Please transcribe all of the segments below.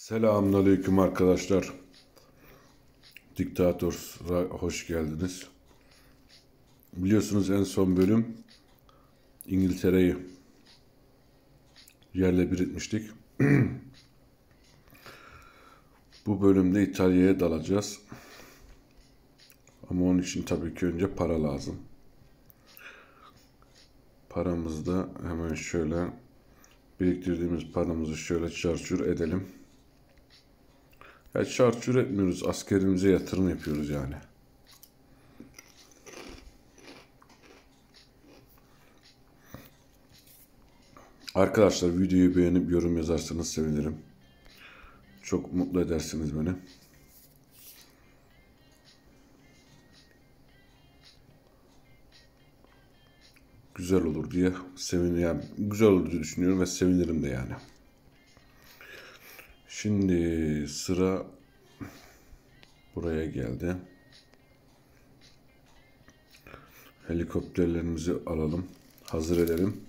Selamünaleyküm arkadaşlar. Diktator'a hoş geldiniz. Biliyorsunuz en son bölüm İngiltere'yi yerle bir etmiştik. Bu bölümde İtalya'ya dalacağız. Ama onun için tabii ki önce para lazım. Paramızı da hemen şöyle biriktirdiğimiz paramızı şöyle çarçur edelim. Ya çarçur etmiyoruz, askerimize yatırım yapıyoruz yani. Arkadaşlar videoyu beğenip yorum yazarsanız sevinirim. Çok mutlu edersiniz beni. Güzel olur diye yani güzel olur diye düşünüyorum ve sevinirim de yani. Şimdi sıra buraya geldi. Helikopterlerimizi alalım. Hazır edelim.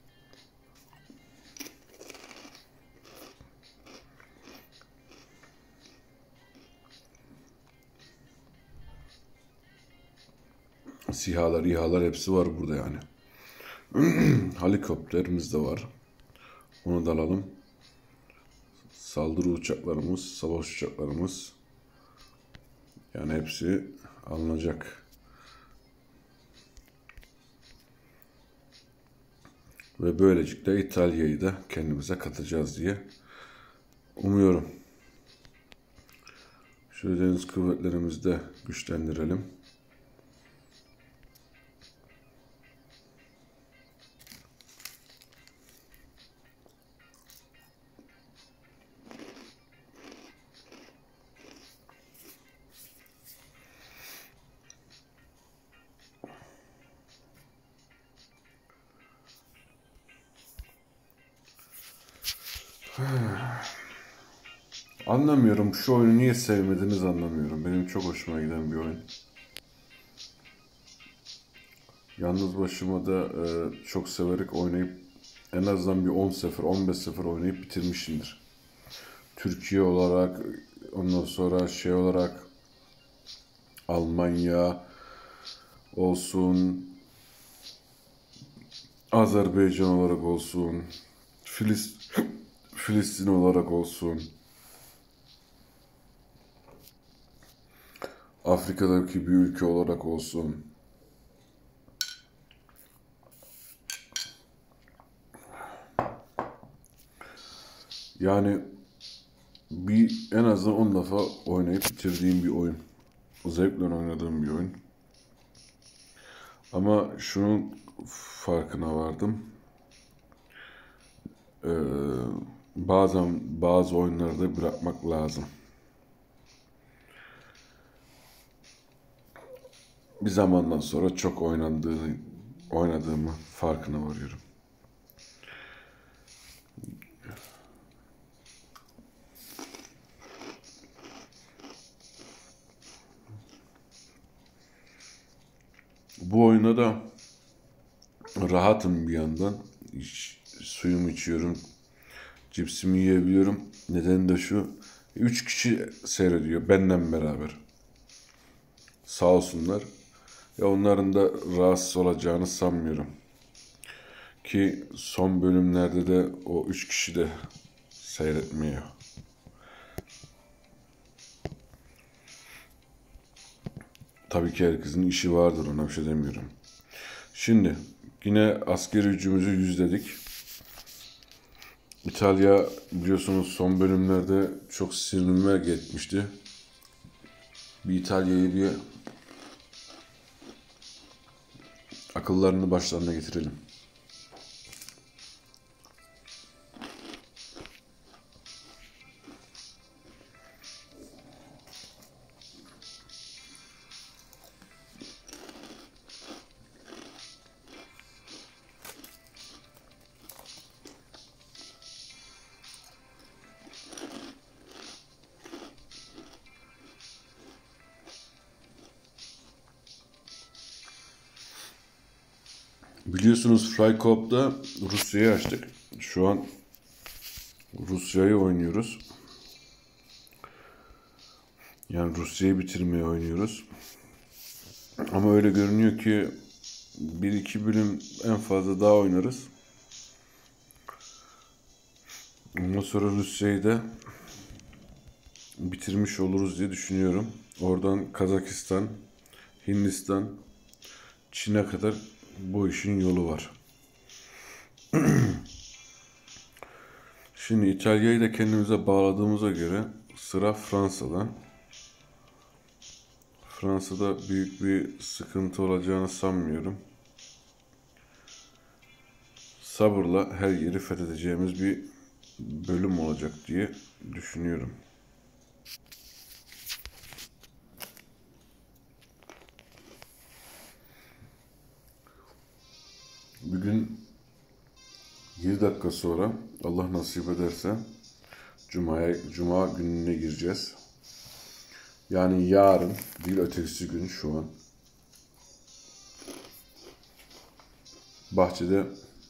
SİHA'lar, İHA'lar hepsi var burada yani. Helikopterimiz de var. Onu da alalım. Saldırı uçaklarımız, savaş uçaklarımız. Yani hepsi alınacak. Ve böylelikle İtalya'yı da kendimize katacağız diye umuyorum. Şöyle deniz kuvvetlerimizi de güçlendirelim. Anlamıyorum. Şu oyunu niye sevmediniz anlamıyorum. Benim çok hoşuma giden bir oyun. Yalnız başıma da çok severek oynayıp en azından bir 10 sefer, 15 sefer oynayıp bitirmişimdir. Türkiye olarak, ondan sonra şey olarak Almanya olsun, Azerbaycan olarak olsun, Filistin olarak olsun, Afrika'daki bir ülke olarak olsun. Yani en azından 10 defa oynayıp bitirdiğim bir oyun. Zevkle oynadığım bir oyun. Ama şunun farkına vardım. Bazen bazı oyunlarda bırakmak lazım. Bir zamandan sonra çok oynadığımı farkına varıyorum. Bu oyuna da rahatım bir yandan. Suyumu içiyorum. Cipsimi yiyebiliyorum. Nedeni de şu. 3 kişi seyrediyor benden beraber. Sağ olsunlar. Ya onların da rahatsız olacağını sanmıyorum. Ki son bölümlerde de o 3 kişi de seyretmiyor. Tabii ki herkesin işi vardır, ona bir şey demiyorum. Şimdi yine askeri gücümüzü yüzledik. İtalya biliyorsunuz son bölümlerde çok sinirime gitmişti. Bir İtalya'yı bir akıllarını başlarına getirelim. Biliyorsunuz Freikorp'ta Rusya'yı açtık. Şu an Rusya'yı oynuyoruz. Yani Rusya'yı bitirmeye oynuyoruz. Ama öyle görünüyor ki bir iki bölüm en fazla daha oynarız. Ondan sonra Rusya'yı da bitirmiş oluruz diye düşünüyorum. Oradan Kazakistan, Hindistan, Çin'e kadar bu işin yolu var. Şimdi İtalya'yı da kendimize bağladığımıza göre sıra Fransa'dan. Fransa'da büyük bir sıkıntı olacağını sanmıyorum. Sabırla her yeri fethedeceğimiz bir bölüm olacak diye düşünüyorum. Bugün 1 dakika sonra Allah nasip ederse Cuma gününe gireceğiz. Yani yarın değil, öteki gün şu an. Bahçede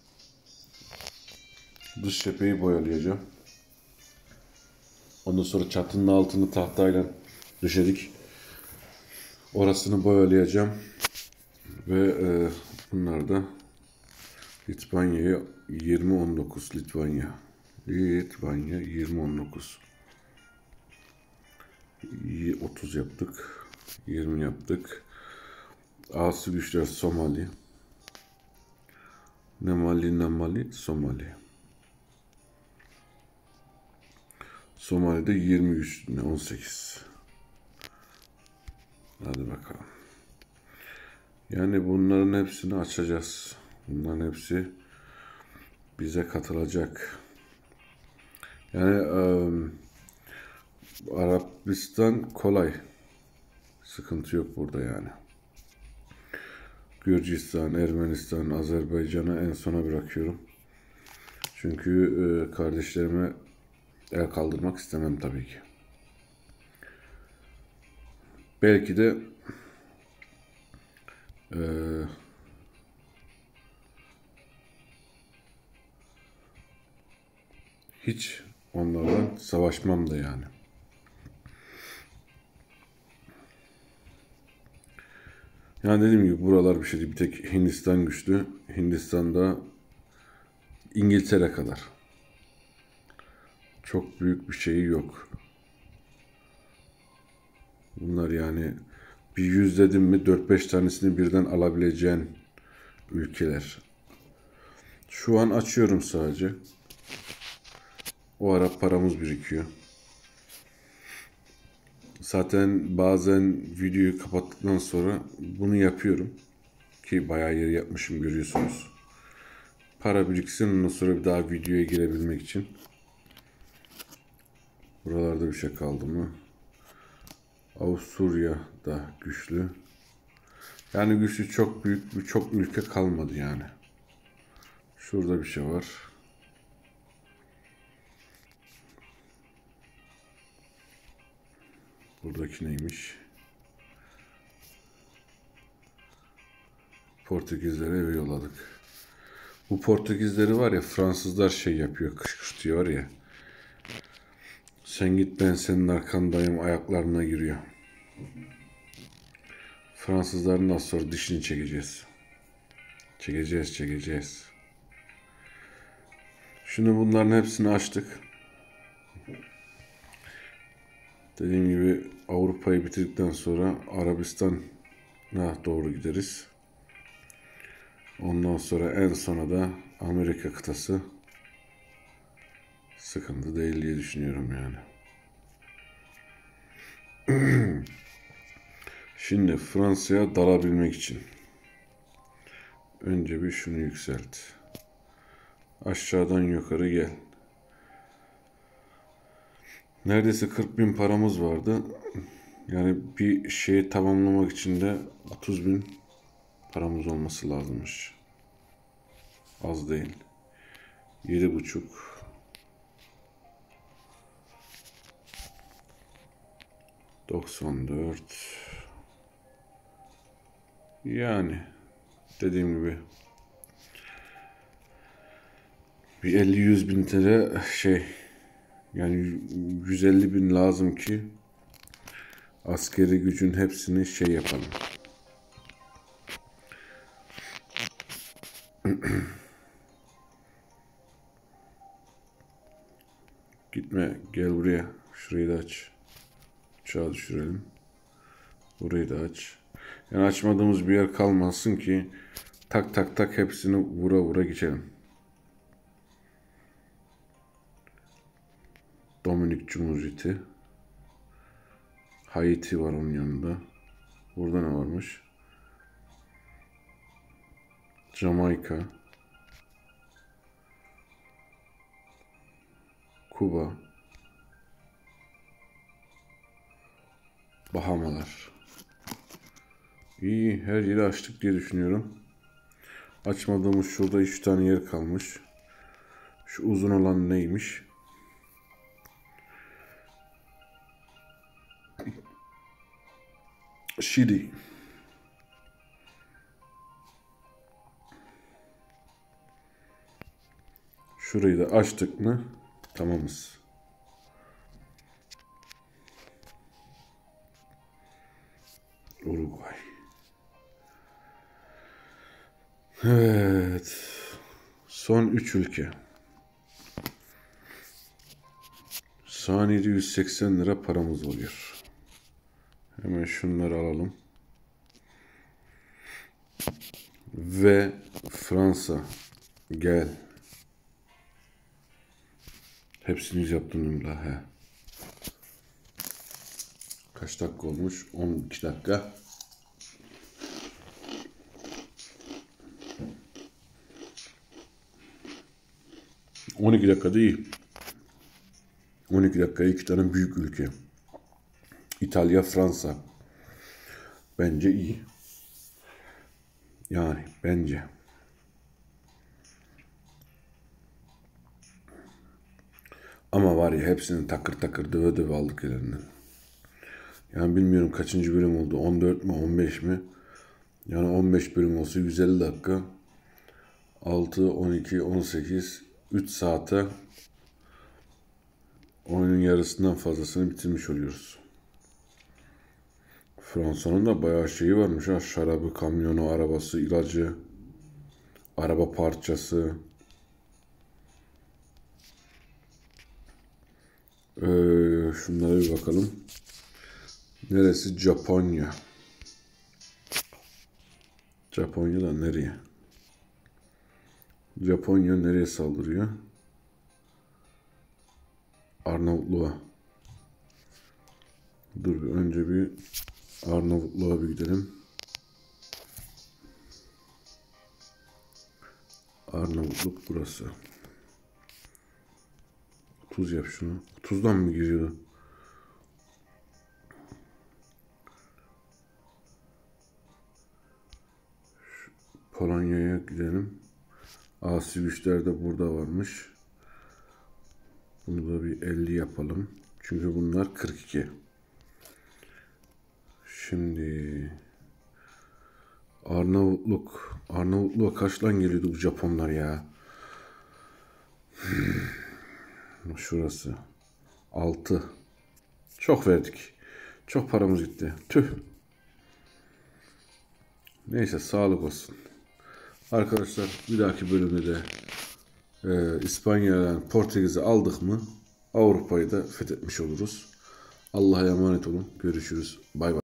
dış cepheyi boyalayacağım. Ondan sonra çatının altını tahtayla döşedik. Orasını boyalayacağım. Ve bunlar da Litvanya'ya 2019 Litvanya 2019 30 yaptık. 20 yaptık. A'sı güçler Somali. Nemali, Somali. Somali'de 20 güçlüğüne 18. Hadi bakalım. Yani bunların hepsini açacağız. Bunların hepsi bize katılacak. Yani Arabistan kolay. Sıkıntı yok burada yani. Gürcistan, Ermenistan, Azerbaycan'ı en sona bırakıyorum. Çünkü kardeşlerime el kaldırmak istemem tabii ki. Belki de hiç onlarla savaşmam da yani. Yani dediğim gibi buralar bir şey değil. Bir tek Hindistan güçlü. Hindistan'da İngiltere kadar. Çok büyük bir şeyi yok. Bunlar yani bir yüzledim mi 4-5 tanesini birden alabileceğin ülkeler. Şu an açıyorum sadece. O ara paramız birikiyor. Zaten bazen videoyu kapattıktan sonra bunu yapıyorum. Ki bayağı yer yapmışım, görüyorsunuz. Para biriksin, ondan sonra bir daha videoya girebilmek için. Buralarda bir şey kaldı mı? Avusturya da güçlü. Yani güçlü çok büyük çok ülke kalmadı yani. Şurada bir şey var. Buradaki neymiş? Portekizlere eve yolladık. Bu Portekizleri var ya, Fransızlar şey yapıyor, kışkırtıyor ya. Sen git, ben senin arkandayım ayaklarına giriyor. Fransızların az sonra dişini çekeceğiz. Çekeceğiz. Şimdi bunların hepsini açtık. Dediğim gibi Avrupa'yı bitirdikten sonra Arabistan'a doğru gideriz. Ondan sonra en sona da Amerika kıtası. Sıkıntı değil diye düşünüyorum yani. Şimdi Fransa'ya dalabilmek için önce bir şunu yükselt. Aşağıdan yukarı gel. Neredeyse 40.000 paramız vardı. Yani bir şeyi tamamlamak için de 30.000 paramız olması lazımmış. Az değil. 7,5. 94. Yani dediğim gibi bir 50-100 bin TL şey, yani 150.000 lazım ki Askeri gücün hepsini şey yapalım. Gitme, gel buraya. Şurayı da aç. Uçağı düşürelim. Burayı da aç. Yani açmadığımız bir yer kalmasın ki tak tak tak hepsini vura vura geçelim. Dominik Cumhuriyeti. Haiti var onun yanında. Burada ne varmış? Jamaika. Kuba. Bahamalar. İyi, her yeri açtık diye düşünüyorum. Açmadığımız şurada 3 tane yer kalmış. Şu uzun olan neymiş? Şili. Şurayı da açtık mı tamamız. Uruguay. Evet. Son 3 ülke. Saniyede 180 lira paramız oluyor. Hemen şunları alalım. Ve Fransa. Gel. Hepsini yaptım la. He. Kaç dakika olmuş? 12 dakika. ...12 dakika değil. 12 dakikaya 2 tane büyük ülke. İtalya, Fransa. Bence iyi. Yani bence. Ama var ya hepsini takır takır döve döve aldık elinden. Yani bilmiyorum kaçıncı bölüm oldu. 14 mi 15 mi? Yani 15 bölüm olsa 150 dakika. 6, 12, 18, 3 saate oyunun yarısından fazlasını bitirmiş oluyoruz. Fransa'nın da bayağı şeyi varmış ha. Şarabı, kamyonu, arabası, ilacı, araba parçası. Şunlara bir bakalım. Neresi? Japonya. Japonya'dan nereye? Japonya nereye saldırıyor? Arnavutluğa. Dur bir önce bir Arnavutluğa bir gidelim. Arnavutluk burası. 30 yap şunu. 30'dan mı giriyordu? Polonya'ya gidelim. Asi güçler de burada varmış. Bunu da bir 50 yapalım. Çünkü bunlar 42. Şimdi Arnavutluk. Arnavutluğa kaç lan geliyordu bu Japonlar ya? Şurası. 6. Çok verdik. Çok paramız gitti. Tüh. Neyse sağlık olsun. Arkadaşlar bir dahaki bölümde de İspanya'dan Portekiz'i aldık mı Avrupa'yı da fethetmiş oluruz. Allah'a emanet olun. Görüşürüz. Bay bay.